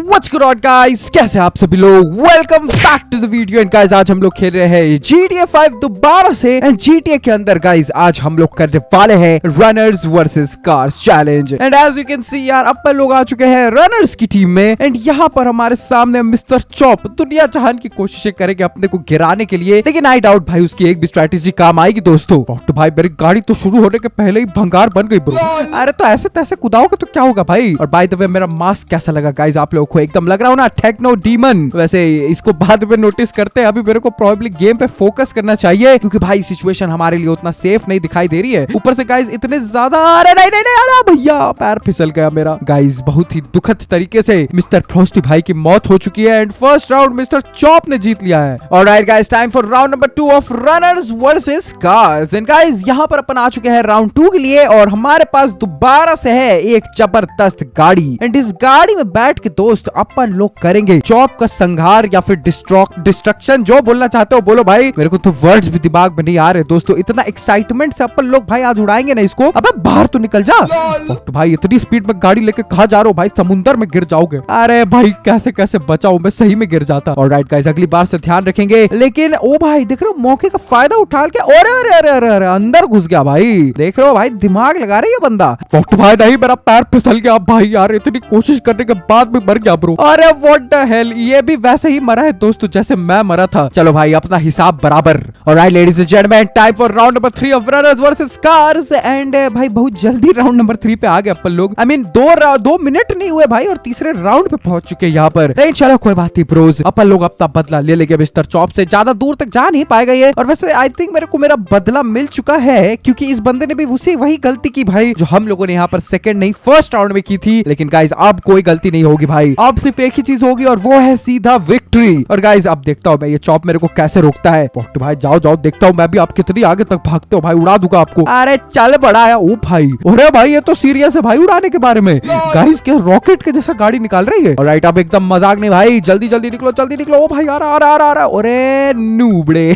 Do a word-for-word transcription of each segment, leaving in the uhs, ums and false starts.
What's going on guys, कैसे आप सभी लोग। Welcome back to the video. And guys आज हम लोग खेल रहे हैं जी टी ए फाइव दोबारा से। एंड जी टी ए के अंदर गाइस आज हम लोग करने वाले हैं runners versus cars challenge. And as you can see यार अपन लोग आ चुके हैं रनर्स की टीम में। एंड यहाँ पर हमारे सामने मिस्टर चॉप दुनिया जहान की कोशिशें करेंगे अपने को गिराने के लिए, लेकिन आई डाउट भाई उसकी एक भी स्ट्रेटेजी काम आएगी दोस्तों। तो भाई मेरी गाड़ी तो शुरू होने के पहले ही भंगार बन गई ब्रो। अरे तो ऐसे तैसे कुदाओगे तो क्या होगा भाई। और बाय द वे मेरा मास्क कैसा लगा गाइस आप लोगों को, एकदम लग रहा हो ना टेक्नो डीमन। वैसे इसको बाद में नोटिस करते हैं, अभी मेरे को प्रोबेबली गेम पे फोकस करना चाहिए क्योंकि भाई सिचुएशन हमारे लिए उतना सेफ नहीं दिखाई दे रही है। ऊपर से गाइस इतने ज्यादा, अरे नहीं नहीं नहीं अरे भैया पैर फिसल गया मेरा। गाइस बहुत ही दुखद तरीके से मिस्टर फ्रॉस्टी भाई की मौत हो चुकी है। And first round mister Chop ने जीत लिया है। Alright guys time for round number two of runners versus cars. And guys यहाँ पर अपन आ चुके हैं राउंड टू के लिए और हमारे पास दोबारा से है एक जबरदस्त गाड़ी। एंड इस गाड़ी में बैठ के दोस्त अपन लोग करेंगे चॉप का संहार या फिर डिस्ट्रक्शन, जो बोलना चाहते हो बोलो भाई। मेरे को तो वर्ड्स भी दिमाग में नहीं आ रहे दोस्तों, इतना एक्साइटमेंट से अपन लोग भाई आज उड़ाएंगे ना इसको। अबे बाहर तो निकल जा। तो भाई इतनी स्पीड में गाड़ी लेके कहाँ जा रहे हो भाई, समुंदर में गिर जाओगे। अरे भाई कैसे कैसे बचाओ, मैं सही में गिर जाता। ऑलराइट गाइस अगली बार से ध्यान रखेंगे। लेकिन ओ भाई देख रहे हो मौके का फायदा उठा के अरे अरे अरे अरे अरे अंदर घुस गया भाई। देख रहे हो भाई दिमाग लगा रहे ये बंदा। भाई नहीं मेरा पैर फिसल गया भाई यार, इतनी कोशिश करने के बाद भी मर गया ब्रो। अरे व्हाट द हेल, ये भी वैसे ही मरा है दोस्तों जैसे मैं मरा था। चलो भाई अपना हिसाब बराबर। Alright ladies and gentleman time for round number three of runners versus cars. And भाई बहुत जल्दी राउंड नंबर थ्री पे आ गए अपन लोग। आई मीन दो दो मिनट नहीं हुए भाई और तीसरे राउंड पे पहुंच चुके हैं यहाँ पर। नहीं चलो कोई बात नहीं ब्रोज, अपन लोग अपना बदला ले लेंगे मिस्टर चॉप से। ज्यादा दूर तक जा नहीं पाएगा ये। और वैसे आई थिंक मेरे को मेरा बदला मिल चुका है क्योंकि इस बंदे ने भी उसी वही गलती की भाई जो हम लोगों ने यहाँ पर सेकंड नहीं फर्स्ट राउंड में की थी। लेकिन गाइस अब कोई गलती नहीं होगी भाई, अब सिर्फ एक ही चीज होगी और वो है सीधा विक्ट्री। और गाइस अब देखता हूँ मैं ये चॉप मेरे को कैसे रोकता है। तो भाई जाओ जाओ देखता हूँ मैं भी आप कितनी आगे तक भागते हो भाई, उड़ा दूंगा आपको। अरे चल बड़ा है ओ भाई। अरे भाई ये तो सीरियस है भाई उड़ाने के बारे में। गाइस क्या रॉकेट के जैसा गाड़ी निकाल रही है। ऑलराइट अब एकदम मजाक नहीं भाई, जल्दी जल्दी निकलो जल्दी निकलो। ओ भाई आ रहा आ रहा आ रहा। अरे नूबड़े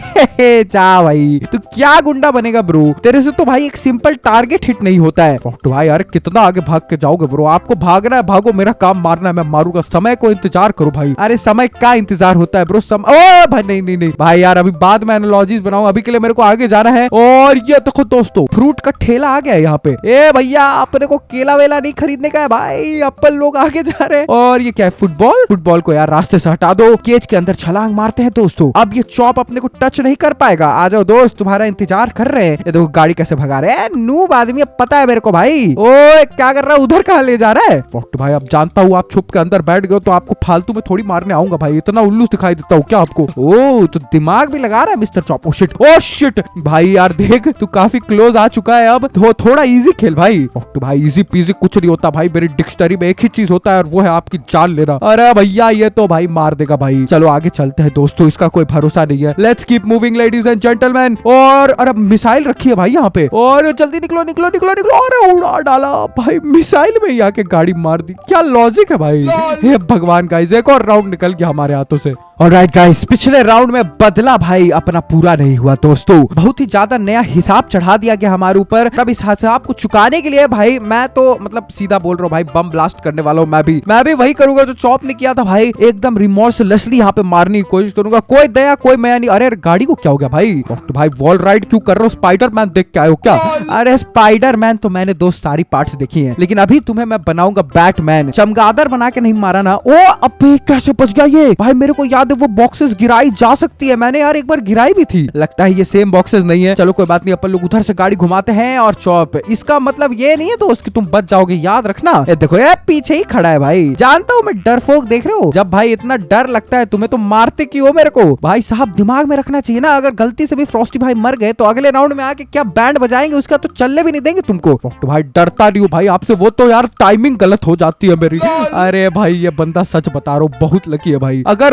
जा भाई तू क्या गुंडा बनेगा ब्रो, तेरे से तो भाई एक सिंपल टारगेट हिट नहीं होता है। तो भाई यार कितना आगे भाग के जाओगे ब्रो, आपको भागना है भागो, मेरा काम मारना है मैं मारूंगा। समय को इंतजार करो भाई। अरे समय का इंतजार होता है ब्रो, समय ओ भाई नहीं नहीं नहीं भाई यार अभी बाद में एनालॉजीज बनाऊं, अभी के लिए मेरे को आगे जाना है। और ये देखो दोस्तों फ्रूट का ठेला आ गया है यहाँ पे। ए भैया अपने को केला वेला नहीं खरीदने का है भाई, अपन लोग आगे जा रहे हैं। और ये क्या है फुटबॉल, फुटबॉल को यार रास्ते से हटा दो, केज के अंदर छलांग मारते हैं दोस्तों। अब ये चॉप अपने को टच नहीं कर पाएगा। आ जाओ दोस्त तुम्हारा इंतजार कर रहे हैं। ये देखो गाड़ी कैसे भगा रहे हैं, नूब आदमी पता है मेरे को भाई। ओए क्या कर रहा है, उधर कहाँ ले जा रहा है। तो भाई अब जानता हूँ आप छुप के अंदर बैठ गए तो आपको फालतू में थोड़ी मारने आऊंगा भाई, इतना उल्लू दिखाई देता हूँ क्या आपको। ओ तो दिमाग भी लगा रहा है mister Chop. Oh shit oh shit भाई यार देख तू काफी क्लोज आ चुका है, अब थो, थोड़ा इजी खेल भाई। तो भाई इजी पीजी कुछ नहीं होता भाई, मेरी डिक्शनरी में एक ही चीज होता है और वो है आपकी जान लेना। अरे भैया ये तो भाई मार देगा भाई। चलो आगे चलते हैं दोस्तों, इसका कोई भरोसा नहीं है। Let's keep moving ladies and gentleman. और अरे मिसाइल रखी है भाई यहाँ पे, और जल्दी निकलो निकलो निकलो निकलो। अरे उड़ा डाला भाई, मिसाइल में ही आके गाड़ी मार दी, क्या लॉजिक है भाई। हे भगवान गाइस एक और राउंड निकल गया हमारे हाथों से। ऑलराइट गाइस पिछले राउंड में बदला भाई अपना पूरा नहीं हुआ दोस्तों, बहुत ही ज्यादा नया हिसाब चढ़ा दिया गया हमारे ऊपर। अब इस हिसाब को चुकाने के लिए भाई मैं तो मतलब सीधा बोल रहा हूँ भाई बम ब्लास्ट करने वाला हूँ। मैं भी मैं भी वही करूंगा जो चॉप ने किया था भाई, एकदम रिमोर्सलेसली यहाँ पे मारने की कोशिश करूंगा, कोई दया कोई माया नहीं। अरे गाड़ी को क्या हो गया भाई। तो भाई वॉल राइड क्यों कर रहे हो, स्पाइडर मैन देख के आए हो क्या। अरे स्पाइडर मैन तो मैंने दोस्त सारी पार्ट्स देखी है, लेकिन अभी तुम्हें मैं बनाऊंगा बैटमैन। चमगादड़ बना के नहीं मारा ना। ओ अबे कैसे बच गया ये भाई, मेरे को याद है वो बॉक्सेस गिराई जा सकती है, मैंने यार एक बार गिराई भी थी। लगता है ये सेम बॉक्सेस नहीं है। चलो कोई बात नहीं, अपन लोग उधर से गाड़ी घुमाते हैं। और चॉप इसका मतलब ये नहीं है दोस्त कि तुम बच जाओगे, याद रखना। ये देखो ये पीछे ही खड़ा है भाई, जानता हूँ मैं डरपोक देख रहे हो। जब भाई इतना डर लगता है तुम्हें तो मारते क्यों हो मेरे को भाई साहब, दिमाग में रखना चाहिए ना। अगर गलती से भी फ्रॉस्टी भाई मर गए तो अगले राउंड में आके क्या बैंड बजाएंगे उसका तो चलने भी नहीं देंगे तुमको। तो भाई डरता नहीं हूँ भाई आपसे, वो तो यार टाइमिंग गलत हो जाती है मेरी। अरे भाई ये बंदा सच बता रहा हूँ बहुत लकी है भाई, अगर वो थोड़ा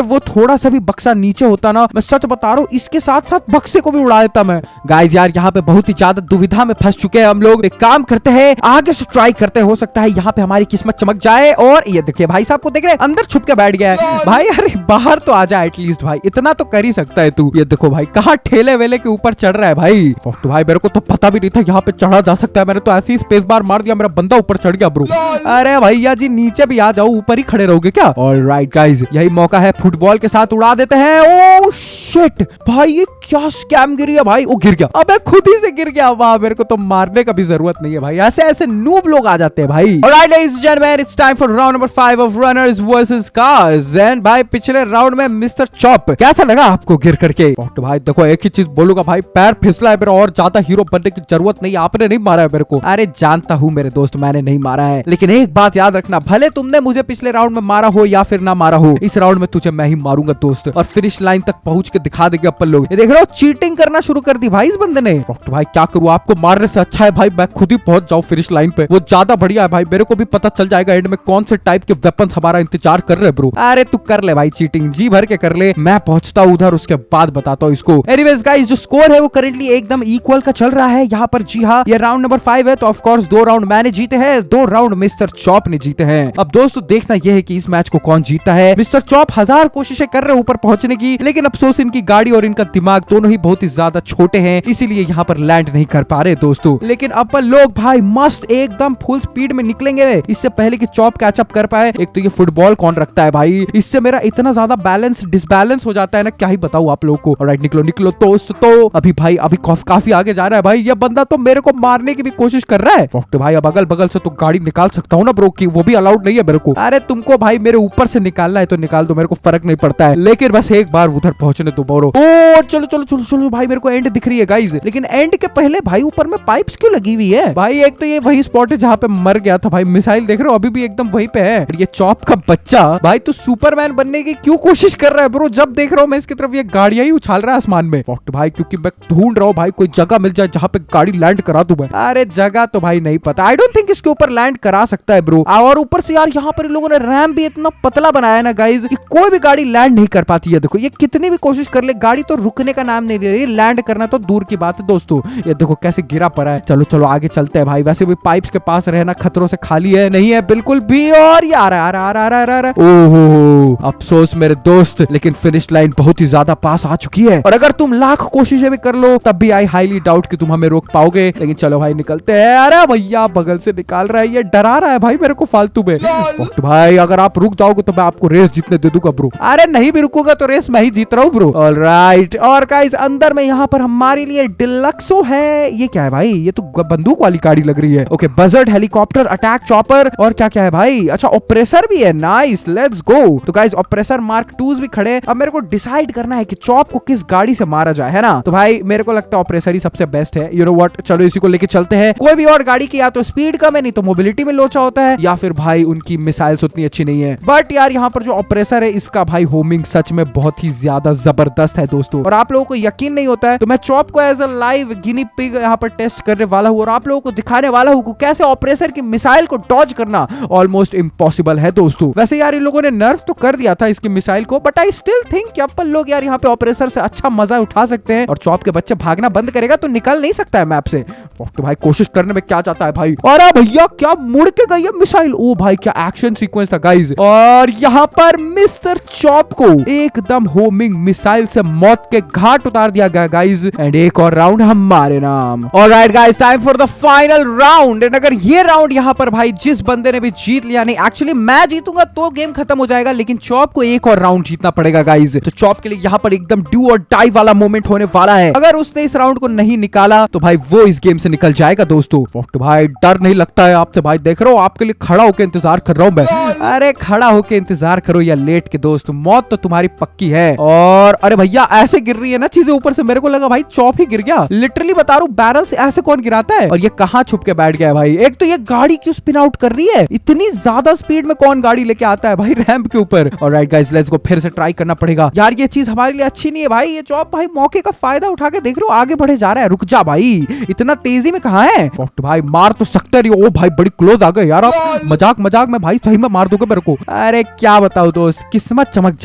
थोड़ा सा भी बक्सा नीचे होता ना, मैं सच बता रहा हूँ इसके साथ साथ बक्से को भी उड़ा देता मैं। गाइस यार यहाँ पे बहुत ही ज्यादा दुविधा में फंस चुके हैं हम लोग। एक काम करते हैं, आगे से ट्राई करते हैं, हो सकता है यहाँ पे हमारी किस्मत चमक जाए। और ये देखिए भाई साहब को देख रहे हैं, अंदर छुप के बैठ गया है भाई। अरे बाहर तो आ जा एटलीस्ट भाई, इतना तो कर ही सकता है तू। ये देखो भाई कहाँ ठेले वेले के ऊपर चढ़ रहा है भाई। तो भाई मेरे को तो पता भी नहीं था यहाँ पे चढ़ा जा सकता है, मैंने तो ऐसे ही स्पेस बार मार दिया, मेरा बंदा ऊपर चढ़ गया ब्रो। अरे भैया जी नीचे भी आ जाओ, ऊपर ही खड़े रहोगे क्या? ऑलराइट गाइस यही मौका है, फुटबॉल के साथ उड़ा देते हैं। ओह शिट भाई ये क्या स्कैम गिरी है भाई। वो गिर गया, अबे खुद ही से गिर गया। वाह मेरे को तो मारने का भी जरूरत नहीं है भाई, ऐसे ऐसे नूब लोग आ जाते हैं भाई। Alright ladies and gentleman, it's time for round number five of runners versus cars. And भाई पिछले राउंड में मिस्टर चॉप कैसा लगा आपको गिर करके? तो भाई देखो एक ही चीज बोलूंगा भाई, पैर फिसला है मेरा, और ज्यादा हीरो बनने की जरूरत नहीं, आपने नहीं मारा है मेरे को। अरे जानता हूँ मेरे दोस्त मैंने नहीं मारा है, लेकिन एक बात याद रखना, भले तुमने मुझे पिछले राउंड में मारा हो या फिर ना मारा हो, इस राउंड में तुझे मैं ही मारूंगा दोस्त, और फिनिश लाइन तक पहुंच के दिखा देंगे अपन लोग। ये देख रहे हो चीटिंग करना शुरू कर दी भाई इस बंदे ने। तो भाई क्या करूँ, आपको मारने से अच्छा है भाई मैं खुद ही पहुंच जाऊं फिनिश लाइन पे, वो ज्यादा बढ़िया है भाई। मेरे को भी पता चल जाएगा एंड में कौन से टाइप के वेपन्स हमारा इंतजार कर रहे ब्रो। अरे तू कर ले भाई चीटिंग, जी भर के कर ले, मैं पहुंचता हूँ उधर, उसके बाद बताता हूँ इसको। एनीवेज गाइस जो स्कोर है वो करेंटली एकदम इक्वल का चल रहा है यहाँ पर। जी हाँ ये राउंड नंबर फाइव है, तो ऑफ कोर्स दो राउंड मैंने जीते हैं, दो राउंड मिस्टर चॉप ने जीते हैं। अब दोस्तों देखना यह है कि इस मैच को कौन जीता है। मिस्टर चॉप हजार कोशिशें कर रहे हैं ऊपर पहुंचने की, लेकिन अफसोस इनकी गाड़ी और इनका दिमाग दोनों ही बहुत ही ज्यादा छोटे हैं, इसीलिए यहाँ पर लैंड नहीं कर पा रहे दोस्तों। लेकिन अपन लोग भाई मस्त एकदम फुल स्पीड में निकलेंगे इससे पहले कि चॉप कैचअप कर पाए। एक तो ये फुटबॉल कौन रखता है भाई, इससे मेरा इतना ज्यादा बैलेंस डिसबैलेंस हो जाता है ना, क्या ही बताऊं आप लोगों को। ऑलराइट निकलो निकलो दोस्त, तो अभी भाई अभी काफी आगे जा रहा है भाई। ये बंदा तो मेरे को मारने की भी कोशिश कर रहा है। तो भाई अब अगल बगल से तो गाड़ी निकाल सकता हूँ ना ब्रो, की वो भी अलाउड नहीं है मेरे को। अरे तुमको भाई मेरे ऊपर से निकालना है तो निकाल दो, मेरे को फर्क नहीं पड़ता है, लेकिन बस एक बार उधर पहुंचने दो ब्रो। ओ चलो चलो चलो चलो भाई मेरे को एंड दिख रही है गाइस, लेकिन एंड के पहले भाई ऊपर में पाइप्स क्यों लगी हुई है भाई? एक तो ये वही स्पॉट है जहाँ पे मर गया था भाई, मिसाइल देख रहे हो अभी भी एकदम वहीं पे है। ये चॉप का बच्चा भाई तू सुपरमैन बनने की क्यों कोशिश कर रहा है ब्रो? जब देख रहा हूँ मैं इसकी तरफ ये गाड़ियां ही उछाल रहा है आसमान में भाई, क्योंकि मैं ढूंढ रहा हूँ भाई कोई जगह मिल जाए जहाँ पे गाड़ी लैंड करा दूं मैं। अरे जगह तो भाई नहीं पता, आई डोंट थिंक इसके ऊपर लैंड करा सकता है ब्रो। और ऊपर से यार यहाँ पर इन लोगों ने रैम भी इतना पतला बनाया ना गाइज कि कोई भी गाड़ी लैंड नहीं कर पाती है। देखो ये कितनी भी कोशिश कर ले गाड़ी तो रुकने का नाम नहीं ले रही, लैंड करना तो दूर की बात है दोस्तों। ये देखो कैसे गिरा पड़ा है। चलो चलो आगे चलते हैं भाई, वैसे भी पाइप्स के पास रहना खतरों से खाली है नहीं है बिल्कुल भी। और ये आ रहा है आ रहा है आ रहा है। ओहो अफसोस मेरे दोस्त, लेकिन फिनिश लाइन बहुत ही ज्यादा पास आ चुकी है, और अगर तुम लाख कोशिशें भी कर लो तब भी आई हाईली डाउट कि तुम हमें रोक पाओगे। लेकिन चलो भाई निकलते हैं। अरे भैया बगल से निकाल रहा है, ये डरा रहा है भाई मेरे को फालतू में। भाई अगर आप रुक जाओगे तो मैं आपको रेस जीतने दे दूंगा ब्रो। अरे नहीं भी रुकूंगा तो रेस मैं ही जीत रहा हूँ ब्रो। ऑलराइट और गाइस अंदर में यहाँ पर हमारे लिए डिलक्सो है। ये क्या है भाई? ये तो बंदूक वाली गाड़ी लग रही है। Okay buzzard, helicopter, attack chopper, और क्या क्या है भाई? अच्छा ऑपरेसर भी है, नाइस लेट्स गो। तो गाइस ऑपरेसर मार्क टूज भी खड़े। अब मेरे को डिसाइड करना है कि चॉप को किस गाड़ी से मारा जाए, है ना? तो भाई मेरे को लगता है ऑपरेसर ही सबसे बेस्ट है। यू नो व्हाट, चलो इसी को लेके चलते हैं। कोई भी और गाड़ी की या तो स्पीड कम है, नहीं तो मोबिलिटी में लोचा होता है, या फिर भाई उनकी मिसाइल्स उतनी अच्छी नहीं है। बट यार यहाँ पर जो ऑपरेसर है इसका भाई होमिंग सच में बहुत ही ज्यादा जबरदस्त है दोस्तों, और आप लोगों को यकीन नहीं होता है तो मैं चॉप को as a live guinea pig यहाँ पर टेस्ट करने वाला हूँ, और आप लोगों को दिखाने वाला हूँ कैसे ऑपरेसर की मिसाइल को डॉज करना ऑलमोस्ट इम्पॉसिबल है दोस्तों। वैसे यार इन लोगों ने नर्फ तो कर दिया था इसकी मिसाइल को, बट आई स्टिल थिंक कि अपन लोग यार यहाँ पे ऑपरेसर से अच्छा मजा उठा सकते हैं, और चॉप के बच्चे भागना बंद करेगा तो निकल नहीं सकता है मैप से। तो भाई कोशिश करने में क्या जाता है भाई। और भैया क्या मुड़ के गई है मिसाइल। ओ भाई क्या एक्शन सीक्वेंस था गाइज। और यहाँ पर मिस्टर चॉप को एकदम होमिंग मिसाइल से मौत के घाट उतार दिया गया गाइज, एंड एक और राउंड हमारे नाम। Alright guys time for the final round. And अगर ये राउंड यहाँ पर भाई जिस बंदे ने भी जीत लिया, नहीं एक्चुअली मैं जीतूंगा तो गेम खत्म हो जाएगा, लेकिन चॉप को एक और राउंड जीतना पड़ेगा गाइज। तो चॉप के लिए यहाँ पर एकदम डू और डाई वाला मोमेंट होने वाला है। अगर उसने इस राउंड को नहीं निकाला तो भाई वो इस गेम से निकल जाएगा दोस्तों। तो भाई डर नहीं लगता है आपसे भाई, देख रहा हूँ आपके लिए खड़ा होकर इंतजार कर रहा हूँ मैं। अरे खड़ा होकर इंतजार करो या लेट के दोस्त, मौत तो तुम्हारी पक्की है। और अरे भैया ऐसे गिर रही है ना चीजें ऊपर से, मेरे को लगा भाई चॉप ही गिर गया। लिटरली बता रहा हूँ बैरल से ऐसे कौन गिराता है। और ये कहाँ छुप के बैठ गया है भाई। एक तो ये गाड़ी क्यों स्पिन आउट कर रही है, इतनी ज्यादा स्पीड में कौन गाड़ी लेके आता है भाई रैंप के ऊपर। ऑलराइट गाइस लेट्स गो, फिर से ट्राई करना पड़ेगा यार, ये चीज हमारे लिए अच्छी नहीं है भाई। ये चॉप भाई मौके का फायदा उठा के देख रहे हो आगे बढ़े जा रहा है। रुक जा भाई, इतना तेजी में कहाँ है भाई, मार तो सकते रही। ओ भाई बड़ी क्लोज आ गए यार आप, मजाक मजाक में भाई सही में मार दोगे मेरे को। अरे क्या बताओ दोस्त, किस्मत चमक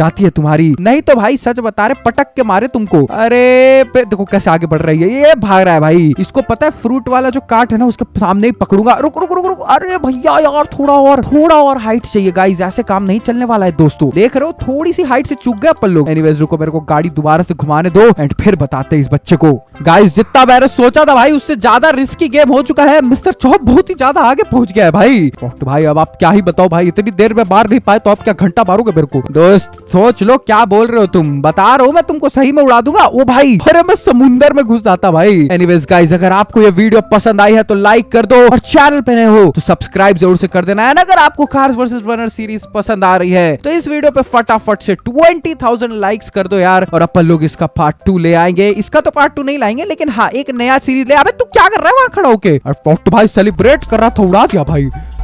जाती है तुम्हारी। नहीं तो भाई सच बता रहे पटक के मारे तुमको। अरे देखो कैसे आगे बढ़ रही है, ये भाग रहा है भाई। इसको पता है फ्रूट वाला जो काट है ना उसके सामने ही पकड़ूंगा। रुक रुक रुक रुक। अरे भैया यार थोड़ा और थोड़ा और हाइट चाहिए गाइस, ऐसे काम नहीं चलने वाला है दोस्तों। देख रहे हो थोड़ी सी हाइट से चूक गए अपन लोग। एनीवेज रुको मेरे को गाड़ी दोबारा से घुमाने दो एंड फिर बताते हैं इस बच्चे को। गाइस जितना मैंने सोचा था भाई उससे ज्यादा रिस्की गेम हो चुका है। मिस्टर चौप बहुत ही ज्यादा आगे पहुंच गया है भाई। तो भाई अब आप क्या ही बताओ भाई, इतनी देर में मार नहीं पाए तो आप क्या घंटा मारोगे मेरे को। दोस्त सोच लो क्या बोल रहे हो तुम, बता रहा हूँ मैं तुमको सही में उड़ा दूंगा। ओ भाई अरे मैं समुंदर में घुस जाता भाई। एनीवेज गाइस अगर आपको ये वीडियो पसंद आई है तो लाइक कर दो और चैनल पे नए हो तो सब्सक्राइब जरूर से कर देना है। अगर आपको कार्स वर्सेस रनर सीरीज पसंद आ रही है तो इस वीडियो पे फटाफट से ट्वेंटी थाउजेंड लाइक्स कर दो यार, और अपन लोग इसका पार्ट टू ले आएंगे। इसका तो पार्ट टू नहीं लाएंगे लेकिन हाँ एक नया सीरीज ले। अबे तू क्या कर रहा है वहां खड़ा होके? और भाई सेलिब्रेट कर रहा था, उड़ा दिया भाई।